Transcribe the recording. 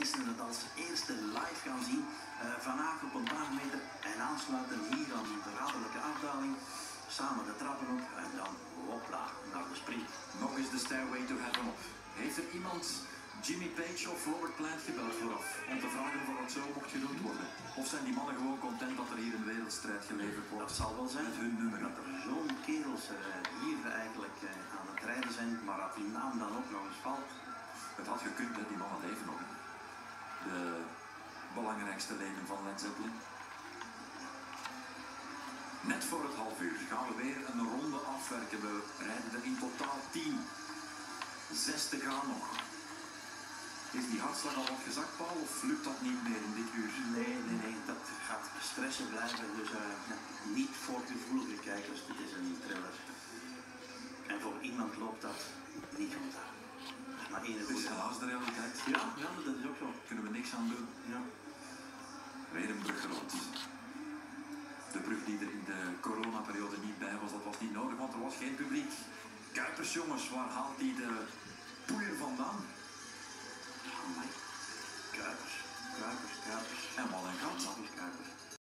mensen het als eerste live gaan zien. Vanavond op een paar meter en aansluiten hier aan de radelijke afdaling. Samen de trappen op en dan hopla naar de sprint. Nog eens de Stairway to Heaven op. Heeft er iemand Jimmy Page of Robert Plant gebeld vooraf om te vragen of dat zo mocht genoemd worden? Of zijn die mannen gewoon content dat er hier een wereldstrijd geleverd wordt? Dat zal wel zijn. Met hun nummer. Dat er zo'n kerels hier eigenlijk aan het rijden zijn, maar dat die naam dan ook nog eens valt. Het had gekund, hè, die mannen leven nog. De belangrijkste leden van Led Zeppelin. Net voor het half uur gaan we weer een ronde afwerken. We rijden er in totaal 10. 6 te gaan nog. Is die hartslag al wat gezakt, Paul, of lukt dat niet meer in dit uur? Nee, dat gaat stressen blijven. Dus niet voor gevoelige kijkers, dit is een thriller. En voor iemand loopt dat niet goed aan. Dat is maar één Het is helaas de realiteit. Ja, dat is ook zo. Daar kunnen we niks aan doen. Ja. Weer een brug rond. De brug die er in de coronaperiode niet bij was, dat was niet nodig, want er was geen publiek. Kuipers, jongens, waar haalt hij de poeier vandaan? Amai. Kuipers. En wat een gat. Kuipers.